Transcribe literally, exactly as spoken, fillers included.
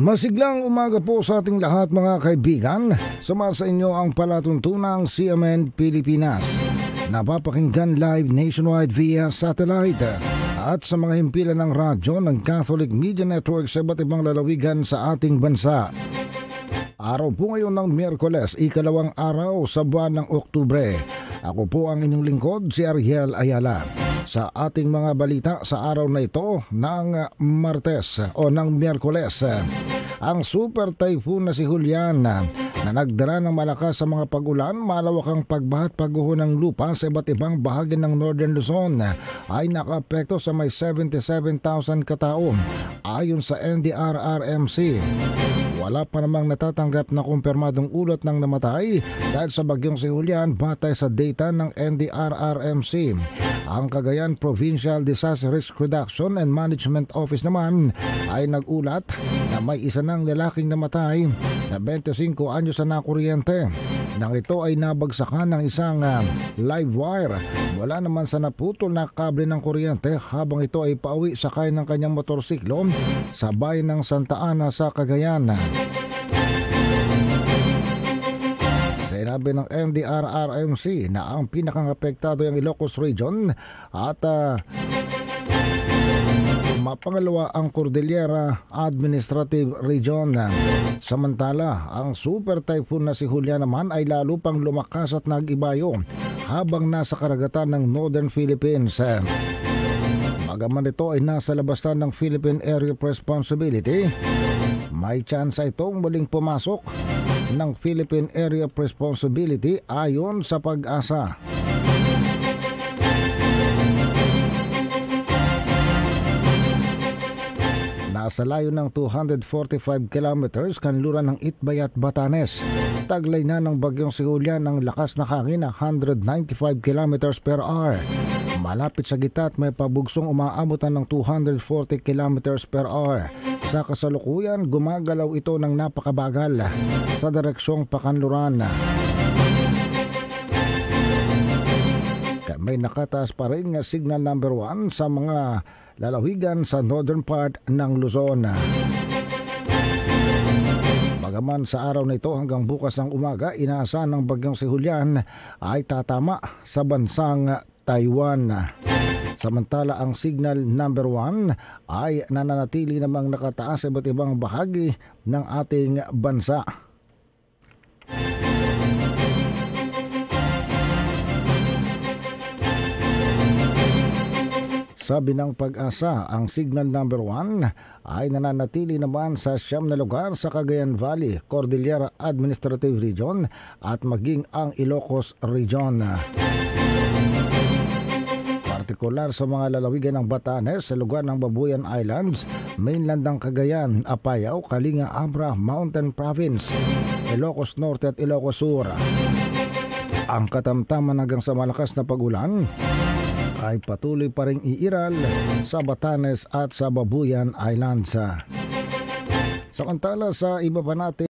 Masiglang umaga po sa ating lahat mga kaibigan. Sumasa inyo ang palatuntunang C M N Pilipinas. Napapakinggan live nationwide via satellite at sa mga himpilan ng radyo ng Catholic Media Network sa iba't ibang lalawigan sa ating bansa. Araw po ngayon ng Miyerkules, ikalawang araw sa buwan ng Oktubre. Ako po ang inyong lingkod, si Ariel Ayala. Sa ating mga balita sa araw na ito ng Martes o ng Miyerkules, ang super typhoon na si Julian na nagdala ng malakas sa mga pag-ulan, malawakang pagbaha at pagguho ng lupa sa iba't ibang bahagi ng Northern Luzon ay nakaapekto sa may seventy-seven thousand katao ayon sa N D R R M C. Wala pa namang natatanggap na kumpirmadong ulat ng namatay dahil sa bagyong si Julian batay sa data ng N D R R M C. Ang Cagayan Provincial Disaster Risk Reduction and Management Office naman ay nag-ulat na may isa ng lalaking namatay na twenty-five anyos na nakuryente. Nang ito ay nabagsakan ng isang uh, live wire. Wala naman sa naputol na kable ng kuryente habang ito ay pauwi sakay ng kanyang motorsiklo sa bayan ng Santa Ana sa Cagayan. Sinabi ng N D R R M C na ang pinakang-apektado ay ang Ilocos Region at uh, mapangalawa ang Cordillera Administrative Region. Samantala, ang super typhoon na si Julian naman ay lalo pang lumakas at nag-ibayo habang nasa karagatan ng Northern Philippines. Bagaman ito ay nasa labasan ng Philippine Area of Responsibility, may tsansa itong muling pumasok ng Philippine Area of Responsibility ayon sa Pag-asa. Nasa layo ng two hundred forty-five kilometers kanluran ng Itbay at Batanes. Taglay na ng bagyong si Julian ng lakas na hangin na one hundred ninety-five kilometers per hour. Malapit sa gitna may pabugsong umaabutan ng two hundred forty kilometers per hour. Sa kasalukuyan, gumagalaw ito ng napakabagal sa direksyong Pakanluran. May nakataas pa rin nga signal number one sa mga lalawigan sa northern part ng Luzon. Bagaman sa araw na ito hanggang bukas ng umaga, inaasahan ng bagyong si Julian ay tatama sa bansang Taiwan. Samantala ang signal number one ay nananatili namang nakataas sa iba't ibang bahagi ng ating bansa. Sabi ng Pag-asa, ang signal number one ay nananatili naman sa siyam na lugar sa Cagayan Valley, Cordillera Administrative Region at maging ang Ilocos Region. Partikular sa mga lalawigan ng Batanes sa lugar ng Babuyan Islands, mainland ng Cagayan, Apayao, Kalinga, Abra, Mountain Province, Ilocos Norte at Ilocos Sur. Ang katamtaman hanggang sa malakas na pag-ulan ay patuloy pa ring iiral sa Batanes at sa Babuyan Islands. Samantala sa iba pa natin